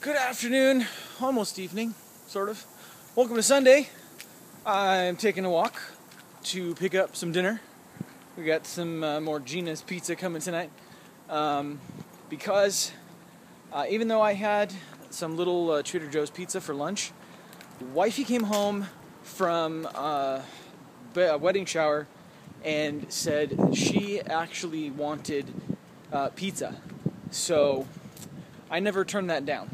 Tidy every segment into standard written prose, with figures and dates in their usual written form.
Good afternoon, almost evening, sort of. Welcome to Sunday. I'm taking a walk to pick up some dinner. We got some more Gina's Pizza coming tonight. Because even though I had some little Trader Joe's pizza for lunch, wifey came home from a wedding shower and said she actually wanted pizza. So I never turned that down.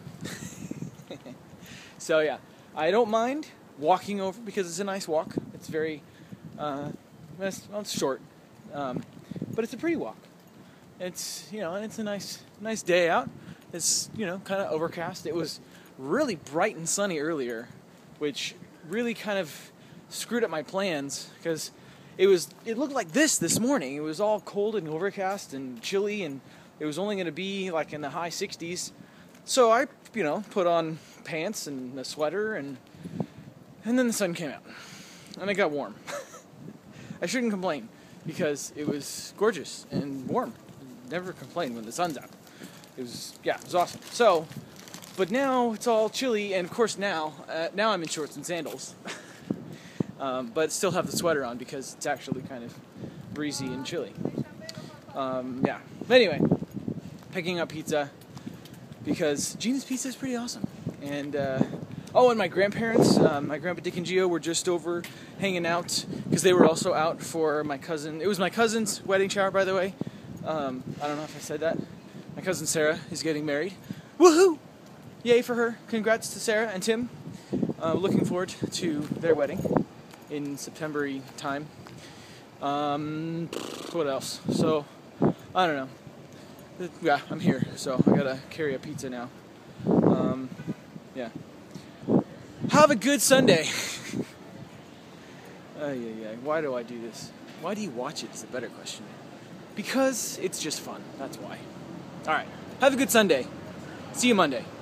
So yeah, I don't mind walking over because it's a nice walk. It's very, it's short, but it's a pretty walk. It's, and it's a nice day out. It's, kind of overcast. It was really bright and sunny earlier, which really kind of screwed up my plans because it looked like this morning. It was all cold and overcast and chilly, and it was only going to be like in the high 60s. So I, put on pants and a sweater, and then the sun came out, and it got warm. I shouldn't complain because it was gorgeous and warm. Never complain when the sun's out. It was awesome. So, but now it's all chilly, and of course now I'm in shorts and sandals, but still have the sweater on because it's actually kind of breezy and chilly. But anyway, picking up pizza because Gina's Pizza is pretty awesome. And and my grandparents, my grandpa Dick and Gio, were just over hanging out because they were also out for my cousin. It was my cousin's wedding shower, by the way. I don't know if I said that. My cousin Sarah is getting married. Woohoo! Yay for her. Congrats to Sarah and Tim. Looking forward to their wedding in September-y time. What else? So, I don't know. Yeah, I'm here, so I gotta carry a pizza now. Have a good Sunday. Why do I do this? Why do you watch it is a better question. Because it's just fun, that's why. Alright, have a good Sunday. See you Monday.